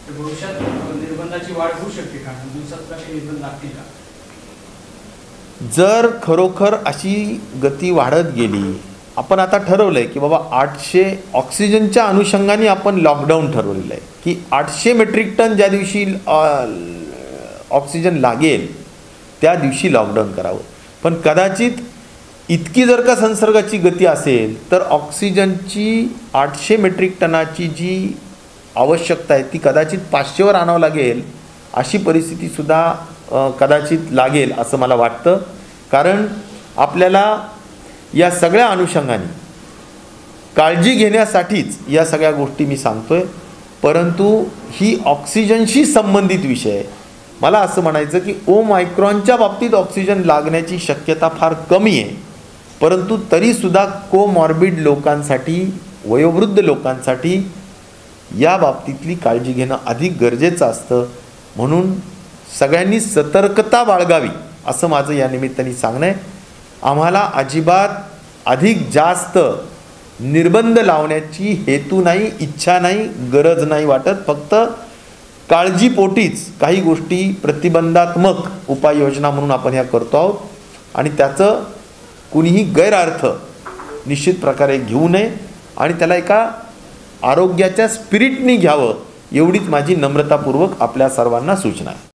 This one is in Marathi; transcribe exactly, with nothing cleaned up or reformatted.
भविष्यात निर्बंधाची वाढ होऊ शकते का? दिवसात काही निर्बंध लागतील का? जर खरोखर अशी गती वाढत गेली, आपण आता ठरवलं आहे की बाबा आठशे ऑक्सिजनच्या अनुषंगाने आपण लॉकडाऊन ठरवलेलं आहे की आठशे मेट्रिक टन ज्या दिवशी ऑक्सिजन लागेल त्या दिवशी लॉकडाऊन करावं. पण कदाचित इतकी जर का संसर्गाची गती असेल तर ऑक्सिजनची आठशे मेट्रिक टनाची जी आवश्यकता आहे ती कदाचित पाचशेवर आणावं लागेल, अशी परिस्थितीसुद्धा कदाचित लागेल असं मला वाटतं. कारण आपल्याला या सगळ्या अनुषंगाने काळजी घेण्यासाठीच या सगळ्या गोष्टी मी सांगतो आहे. परंतु ही ऑक्सिजनशी संबंधित विषय आहे. मला असं म्हणायचं की ओमायक्रॉनच्या बाबतीत ऑक्सिजन लागण्याची शक्यता फार कमी आहे, परंतु तरीसुद्धा कोमॉर्बिड लोकांसाठी, वयोवृद्ध लोकांसाठी या बाबतीतली काळजी घेणं अधिक गरजेचं असतं. म्हणून सगळ्यांनी सतर्कता बाळगावी असं माझं या निमित्ताने सांगणं आहे. आम्हाला अजिबात अधिक जास्त निर्बंध लावण्याची हेतू नाही, इच्छा नाही, गरज नाही वाटत. फक्त काळजीपोटीच काही गोष्टी प्रतिबंधात्मक उपाययोजना म्हणून आपण ह्या करतो आहोत आणि त्याचं कुणीही गैरअर्थ निश्चित प्रकारे घेऊ नये आणि त्याला एका आरोग्याच्या स्पिरिटनी घ्यावं, एवढीच माझी नम्रतापूर्वक आपल्या सर्वांना सूचना आहे.